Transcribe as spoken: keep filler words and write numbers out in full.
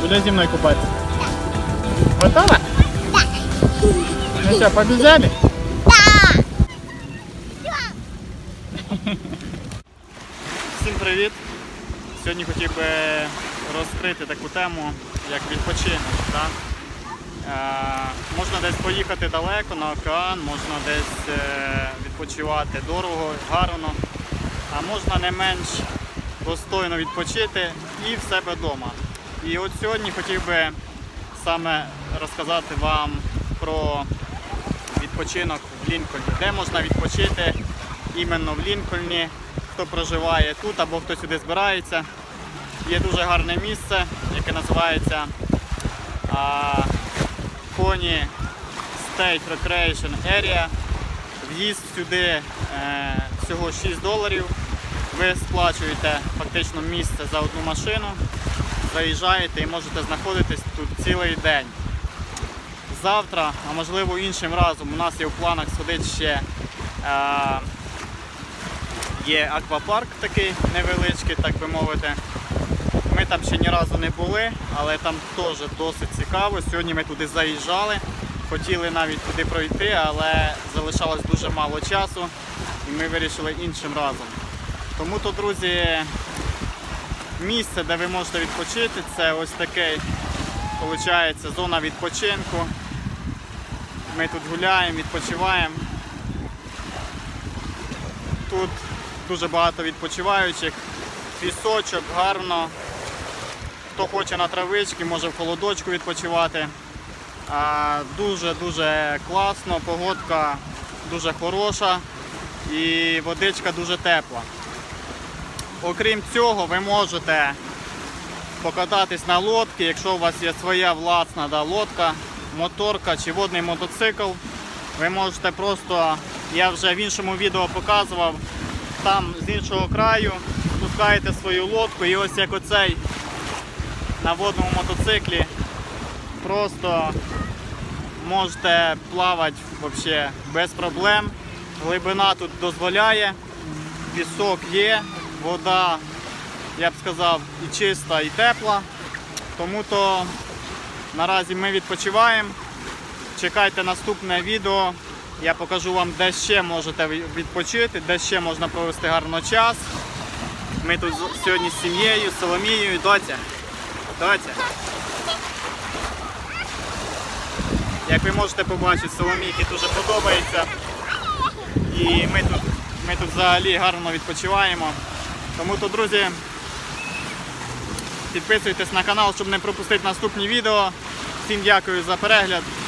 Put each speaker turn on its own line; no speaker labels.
Будеш зі мною купатися? Готова? Так. Ну що, побіжали? Так. Всім привіт! Сьогодні хотів би розкрити таку тему, як відпочинок. Да? Е, можна десь поїхати далеко на океан, можна десь е, відпочивати дорого, гарно, а можна не менш достойно відпочити і в себе вдома. І от сьогодні хотів би саме розказати вам про відпочинок в Лінкольні, де можна відпочити іменно в Лінкольні, хто проживає тут або хто сюди збирається. Є дуже гарне місце, яке називається а, Pony State Recreation Area. В'їзд сюди е, всього шість доларів. Ви сплачуєте фактично місце за одну машину, заїжджаєте і можете знаходитись тут цілий день. Завтра, а можливо іншим разом, у нас є в планах сходити ще е, є аквапарк такий невеличкий, так би мовити. Ми там ще ні разу не були, але там теж досить цікаво. Сьогодні ми туди заїжджали, хотіли навіть туди пройти, але залишалось дуже мало часу і ми вирішили іншим разом. Тому то, друзі, місце, де ви можете відпочити, це ось таке, виходить, зона відпочинку. Ми тут гуляємо, відпочиваємо. Тут дуже багато відпочиваючих, пісочок, гарно. Хто хоче на травичці, може в холодочку відпочивати. Дуже-дуже класно, погодка дуже хороша і водичка дуже тепла. Окрім цього, ви можете покататись на лодці, якщо у вас є своя власна да, лодка, моторка чи водний мотоцикл. Ви можете просто, я вже в іншому відео показував, там з іншого краю спускаєте свою лодку і ось як оцей на водному мотоциклі просто можете плавати взагалі без проблем. Глибина тут дозволяє, пісок є, вода, я б сказав, і чиста, і тепла. Тому то наразі ми відпочиваємо. Чекайте наступне відео. Я покажу вам, де ще можете відпочити, де ще можна провести гарно час. Ми тут сьогодні з сім'єю, з Соломією. Доця, доця. Як ви можете побачити, Соломійки дуже подобається. І ми тут, ми тут взагалі гарно відпочиваємо. Тому то, друзі, підписуйтесь на канал, щоб не пропустити наступні відео. Всім дякую за перегляд.